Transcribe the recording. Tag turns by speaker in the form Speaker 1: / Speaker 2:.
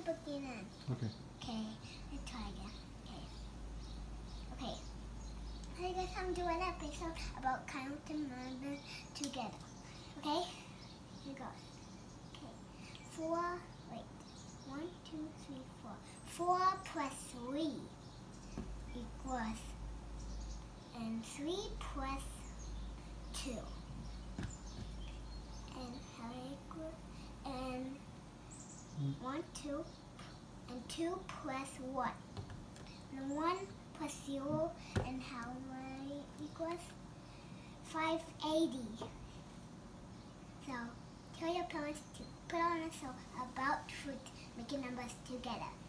Speaker 1: beginning.
Speaker 2: Okay.
Speaker 1: Okay, let's try again. Okay. I guess I'm doing an episode about counting numbers together. Okay? Here goes. Okay. 4, wait. 1, 2, 3, 4. 4 plus 3 equals, and 3 plus 2. And how equal? And 1, 2, and 2 plus 1. And 1 plus 0, and how many equals? 580. So tell your parents to put on a song about fruit, making numbers together.